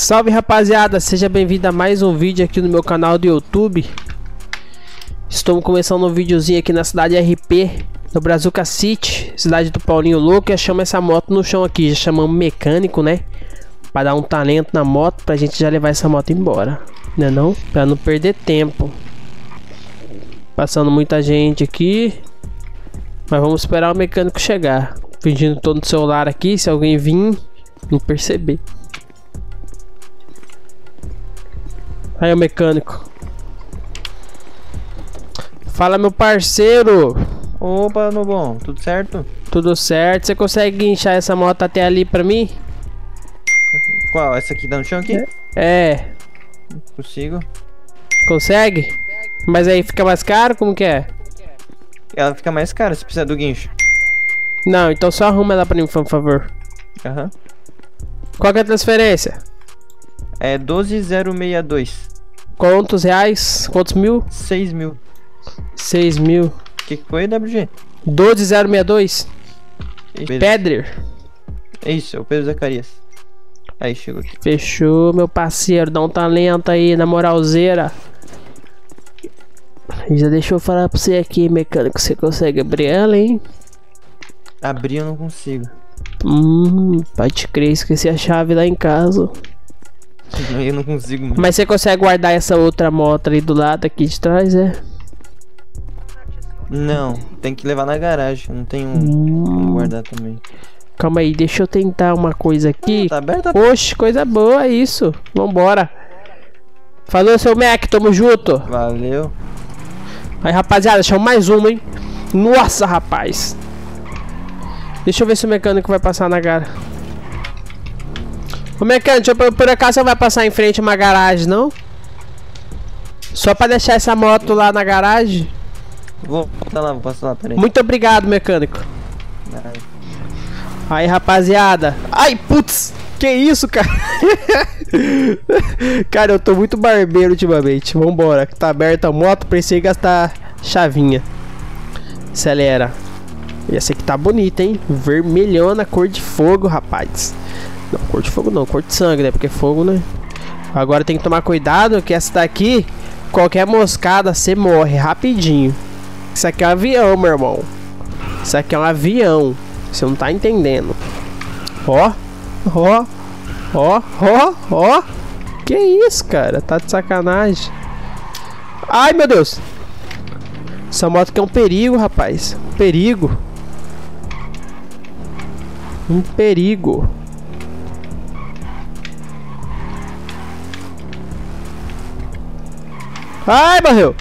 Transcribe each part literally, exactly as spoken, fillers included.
Salve rapaziada, seja bem-vindo a mais um vídeo aqui no meu canal do YouTube. Estou começando um videozinho aqui na cidade R P, no Brazuca City, cidade do Paulinho Louco. E chama essa moto no chão aqui, já chamamos mecânico, né? Pra dar um talento na moto, pra gente já levar essa moto embora, né não? Pra não perder tempo. Passando muita gente aqui, mas vamos esperar o mecânico chegar. Fingindo todo no celular aqui, se alguém vir, não perceber. Aí o mecânico. Fala, meu parceiro. Opa, meu bom, tudo certo? Tudo certo. Você consegue guinchar essa moto até ali pra mim? Qual? Essa aqui dá no chão aqui? É. Consigo. Consegue? Mas aí fica mais caro? Como que é? Ela fica mais cara se precisar do guincho. Não, então só arruma ela pra mim, por favor. Aham. Uhum. Qual que é a transferência? É doze zero seis dois. Quantos reais? Quantos mil? seis mil. seis mil. O que, que foi, W G? doze zero seis dois. Pedrer. Isso, é o Pedro Zacarias. Aí, chegou aqui. Fechou, meu parceiro. Dá um talento aí, na moralzeira. Já deixa eu falar pra você aqui, mecânico. Você consegue abrir ela, hein? Abrir eu não consigo. Hum, pode crer, esqueci a chave lá em casa. Eu não consigo mais. Mas você consegue guardar essa outra moto ali do lado, aqui de trás, é? Não, tem que levar na garagem. Não tem um hum. como guardar também. Calma aí, deixa eu tentar uma coisa aqui. Tá aberta? Oxe, coisa boa isso. Vambora. Falou, seu Mac, tamo junto. Valeu. Aí, rapaziada, chama mais uma, hein? Nossa, rapaz. Deixa eu ver se o mecânico vai passar na gara. Ô mecânico, por, por acaso você vai passar em frente a uma garagem, não? Só pra deixar essa moto lá na garagem? Vou passar lá, vou passar lá, peraí. Muito obrigado, mecânico. Ai. Aí, rapaziada. Ai, putz. Que isso, cara? Cara, eu tô muito barbeiro ultimamente. Vambora, que tá aberta a moto. Precisei gastar chavinha. Acelera. E essa aqui tá bonita, hein? Vermelhona, cor de fogo, rapaz. Não, cor de fogo não, cor de sangue, né? Porque fogo, né? Agora tem que tomar cuidado, que essa daqui, qualquer moscada, você morre rapidinho. Isso aqui é um avião, meu irmão. Isso aqui é um avião. Você não tá entendendo. Ó, ó, ó, ó, ó. Que isso, cara? Tá de sacanagem. Ai, meu Deus. Essa moto aqui é um perigo, rapaz. Um perigo. Um perigo. Ai, morreu.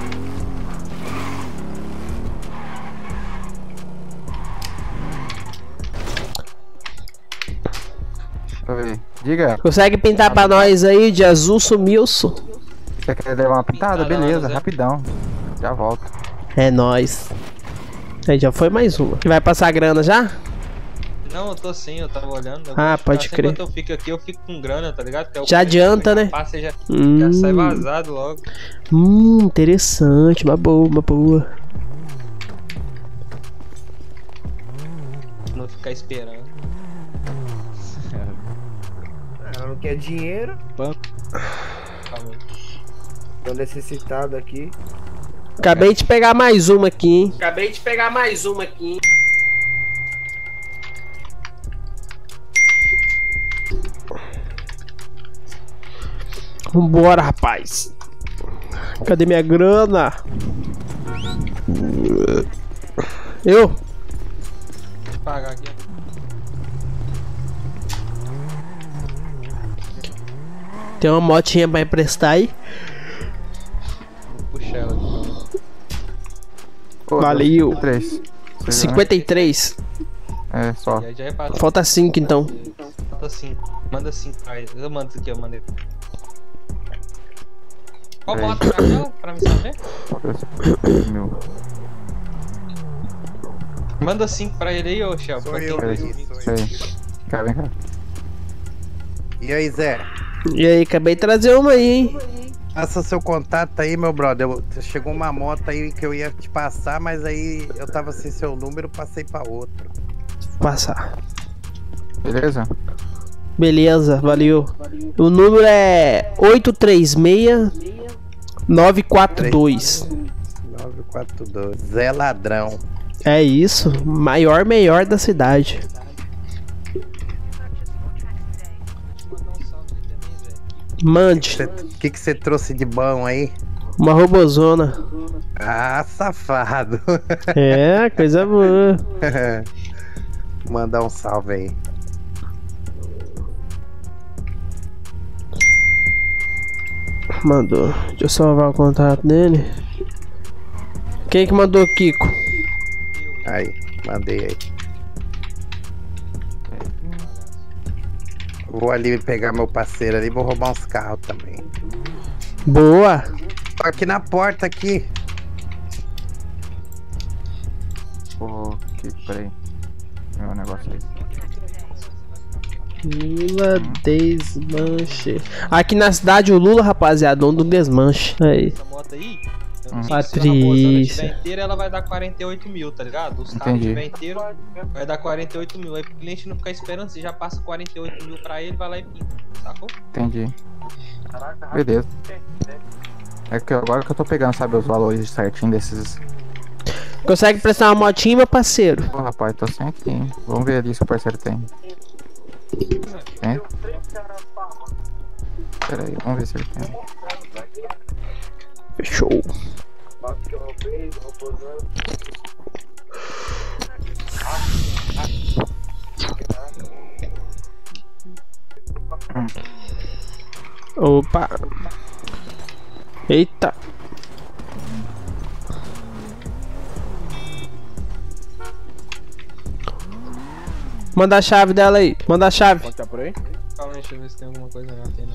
Oi, diga. Consegue pintar pra nós aí de azul sumiu-se? Você quer levar uma pintada? Beleza, rapidão. Já volto. É nóis. Aí já foi mais uma. Vai passar a grana já? Não, eu tô sim, eu tava olhando. Eu ah, pode crer. Enquanto eu fico aqui, eu fico com grana, tá ligado? Que é o já adianta, né? Passa, já, hum. já sai vazado logo. Hum, interessante. Uma boa, uma boa. Não ficar esperando. Ela não quer dinheiro. Tô necessitado aqui. Acabei de pegar mais uma aqui, hein? Acabei de pegar mais uma aqui, hein? Vambora, rapaz. Cadê minha grana? Eu? Deixa eu pagar aqui. Tem uma motinha pra emprestar aí? Vou puxar ela aqui. Pô, valeu. cinquenta e três. cinquenta e três. É, só. Já, já é pra... Falta cinco então. Falta cinco. Manda cinco pra ele. Eu mando isso aqui, eu mandei. Qual moto pra mim? Pra mim saber? Meu. Manda cinco pra ele aí, ô Shell. Sou eu, sou eu. Cá, vem cá. E aí, Zé? E aí, acabei de trazer uma aí, hein? Passa seu contato aí, meu brother. Eu, chegou uma moto aí que eu ia te passar, mas aí eu tava sem seu número, passei pra outro. Passar. Beleza? Beleza, valeu. O número é oito três seis nove quatro dois. nove quatro dois. Zé Ladrão. É isso, maior melhor da cidade. Mande. O que que você trouxe de bom aí? Uma robozona. Ah, safado. É, coisa boa. Mandar um salve aí. Mandou. Deixa eu salvar o contato dele. Quem que mandou, Kiko? Aí, mandei aí. Vou ali pegar meu parceiro ali, vou roubar uns carros também. Boa. Tô aqui na porta aqui. Ô, que peraí. Meu negócio aí. Lula desmanche. Aqui na cidade o Lula, rapaziada, dono do desmanche. Aí. Essa moto aí, eu não Hum. sei se a Patrícia. estiver inteira, ela vai dar quarenta e oito mil, tá ligado? Os carros Entendi. estiver inteiro, vai dar quarenta e oito mil. Aí pro cliente não ficar esperando, você já passa quarenta e oito mil pra ele, vai lá e pinta, sacou? Entendi. Beleza. É que agora que eu tô pegando, sabe, os valores certinho desses. Consegue prestar uma motinha, meu parceiro? Pô, rapaz, tô sem aqui, hein? Vamos ver ali se o parceiro tem. Tem? Pera aí, vamos ver se ele tem. Fechou. Opa. Eita. Manda a chave dela aí. Manda a chave. Tá por aí? Calma aí, deixa eu ver se tem alguma coisa na tenda.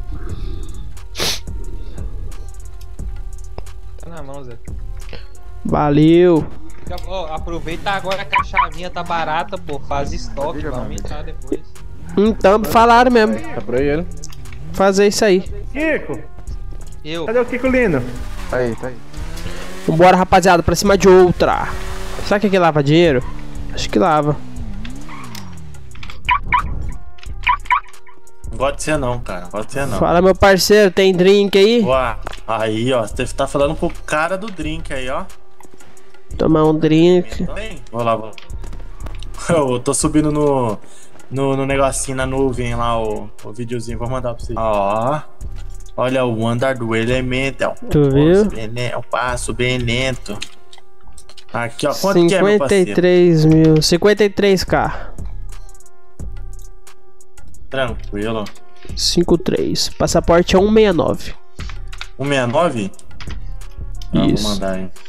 Tá na mão, Zé. Valeu. Ó, aproveita agora que a chavinha tá barata, pô. Faz estoque, vai aumentar depois. Então, falaram mesmo. Tá por aí ele? Fazer isso aí. Kiko! Eu. Cadê o Kiko Lino? Tá aí, tá aí. Vambora, rapaziada, pra cima de outra. Será que aqui lava dinheiro? Acho que lava. Não gosto de ser não, cara. Não gosto de ser não. Fala, meu parceiro, tem drink aí? Ué, aí, ó. Você tá falando pro cara do drink aí, ó. Tomar um drink. Também. Vou lá, vou. Eu tô subindo no, no, no negocinho na nuvem lá, o, o videozinho. Vou mandar pra vocês. Ó. Olha o andar do elemento. É um Tu viu? É um passo bem lento. Aqui, ó. Quanto que é, meu cinquenta e parceiro? três mil. cinquenta e três k. Tranquilo. cinquenta e três. Passaporte é cento e sessenta e nove. cento e sessenta e nove? Ah, Isso. vou mandar aí.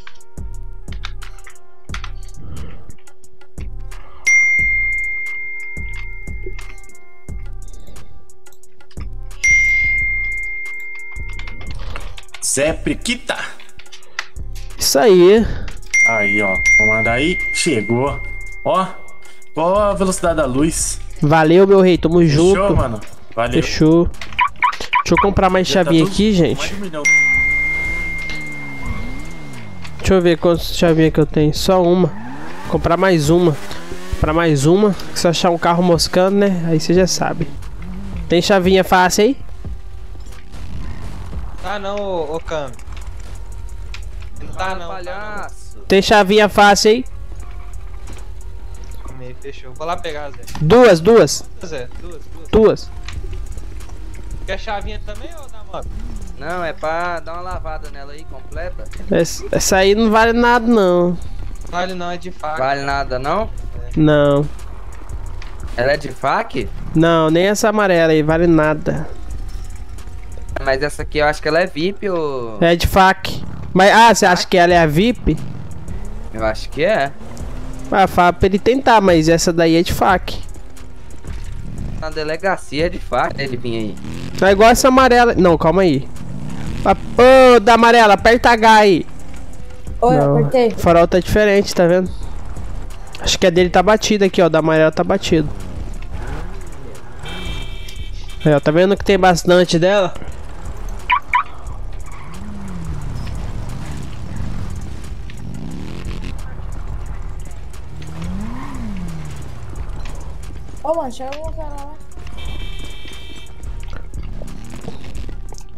Zé Priquita. Isso aí. Aí, ó. Vou mandar aí. Chegou. Ó. Qual a velocidade da luz? Valeu, meu rei. Tamo Fechou, junto. mano? Valeu. Fechou. Deixa eu comprar mais Já tá chavinha tudo- aqui, mais gente. de um milhão. Deixa eu ver quantas chavinhas que eu tenho. Só uma. Comprar mais uma. Comprar mais uma. Se eu achar um carro moscando, né? Aí você já sabe. Tem chavinha fácil aí? Tá não, ô, ô Cam. Não tá não, tá Tem chavinha fácil aí? não. Calma aí, fechou. Vou lá pegar, Zé. Duas, duas. Zé, duas, duas. Duas. Quer chavinha também, ô da moto? Não, é pra dar uma lavada nela aí, completa. Essa, essa aí não vale nada, não. Vale não, é de faca. Vale nada, não? Não. Ela é de faca? Não, nem essa amarela aí vale nada. Mas essa aqui eu acho que ela é V I P ou... É de fac. Mas, ah, você acha que ela é a V I P? Eu acho que é. Ah, fala pra ele tentar, mas essa daí é de fac. Na delegacia é de faca ele vinha aí. Não é igual essa amarela. Não, calma aí. Ô, da amarela, aperta H aí. Oi, Não, apertei. o farol tá diferente, tá vendo? Acho que a dele tá batido aqui, ó. Da amarela tá batido. Aí, ó, tá vendo que tem bastante dela? Ô, mano, chega o cara lá.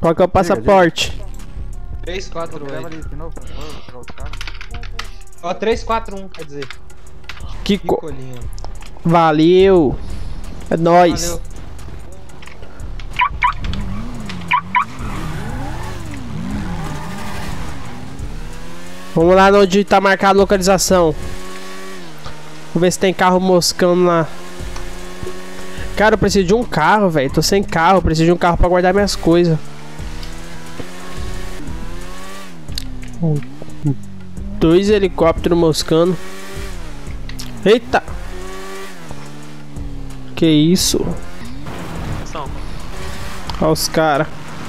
Qual que é o passaporte? três quatro Leva oito. ali de novo, por favor, vou pegar outro carro. Ó, três quatro um, quer dizer. Que Que co... colinho. Valeu. É nóis. Valeu. Vamos lá onde tá marcada a localização. Vamos ver se tem carro moscando lá. Cara, eu preciso de um carro, velho. Tô sem carro, preciso de um carro pra guardar minhas coisas. Dois helicópteros moscando. Eita! Que isso? Olha os caras.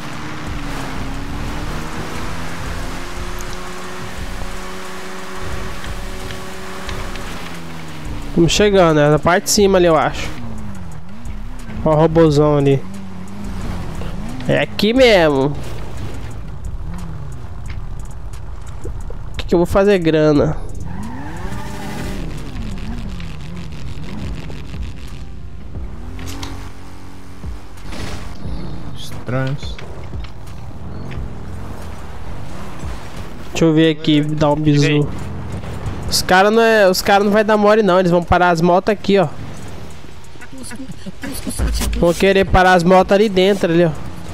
Estamos chegando, é na parte de cima ali, eu acho. Olha o robôzão ali. É aqui mesmo. O que, que eu vou fazer grana? Estranhos. Deixa eu ver aqui, dar um bisu. Os caras não é, os cara não vai dar mole não, eles vão parar as motos aqui, ó. Vão querer parar as motos ali dentro, ali, ó.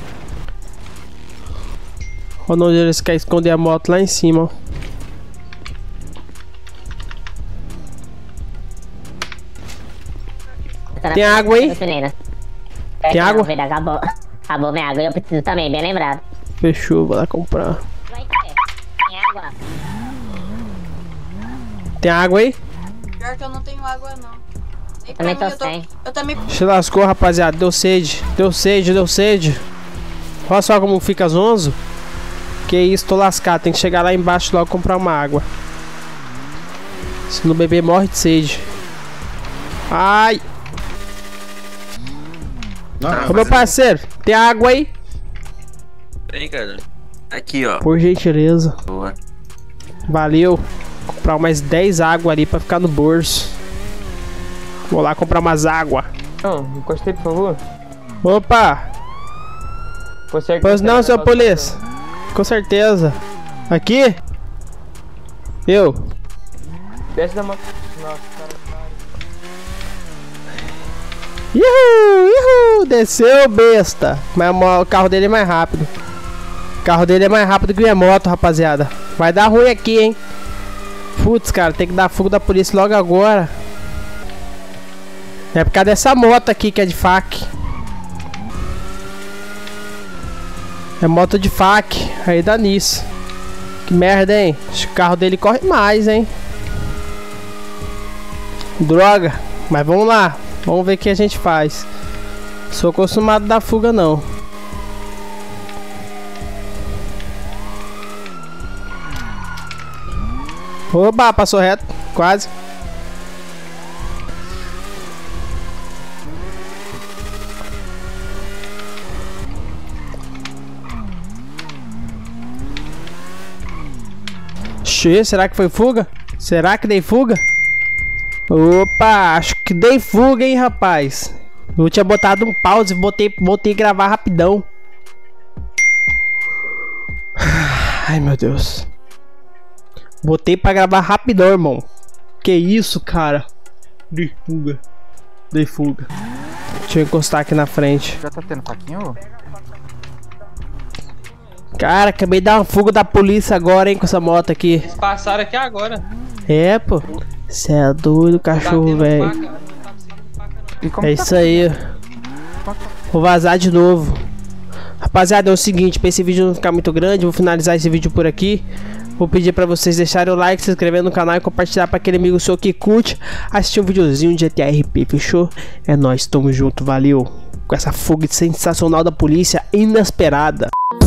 Olha onde eles querem esconder a moto lá em cima, ó. Tem água aí? Tem água? Acabou, acabou minha água, eu preciso também, bem lembrado. Fechou, vou lá comprar. Tem água? Tem água aí? Pior que eu não tenho água, não. Nem Também pra tô mim, eu tô, sem. eu também. Se lascou, rapaziada. Deu sede. Deu sede, deu sede. Olha só como fica zonzo. Que isso, tô lascado. Tem que chegar lá embaixo logo comprar uma água. Se não beber, morre de sede. Ai. Ô meu parceiro, tem água aí? Tem, cara. Aqui, ó. Por gentileza. Boa. Valeu. Vou comprar mais dez águas ali pra ficar no bolso. Vou lá comprar umas águas. Não, encostei, por favor. Opa! Consegue Pois não, seu polícia. Com certeza. Aqui? Eu. Desce da moto. Nossa, cara. Uhul, uhul, desceu, besta. Mas o carro dele é mais rápido. O carro dele é mais rápido que minha moto, rapaziada. Vai dar ruim aqui, hein. Putz, cara, tem que dar fuga da polícia logo agora. É por causa dessa moto aqui que é de fac. É moto de fac, aí dá nisso. Que merda, hein. Acho que o carro dele corre mais, hein. Droga, mas vamos lá. Vamos ver o que a gente faz. Sou acostumado a dar fuga, não. Oba, passou reto. Quase. Xê, será que foi fuga? Será que dei fuga? Opa, acho que dei fuga, hein, rapaz. Eu tinha botado um pause e botei, botei gravar rapidão. Ai, meu Deus. Botei pra gravar rapidão, irmão. Que isso, cara. Dei fuga. Dei fuga. Deixa eu encostar aqui na frente. Já tá tendo faquinho? Cara, acabei de dar uma fuga da polícia agora, hein, com essa moto aqui. Eles passaram aqui agora. É, pô. Cê é doido, cachorro, velho. É isso aí. Vou vazar de novo. Rapaziada, é o seguinte, pra esse vídeo não ficar muito grande, vou finalizar esse vídeo por aqui. Vou pedir pra vocês deixarem o like, se inscrever no canal e compartilhar pra aquele amigo seu que curte assistir um videozinho de G T A R P, fechou? É nóis, tamo junto, valeu. Com essa fuga sensacional da polícia inesperada.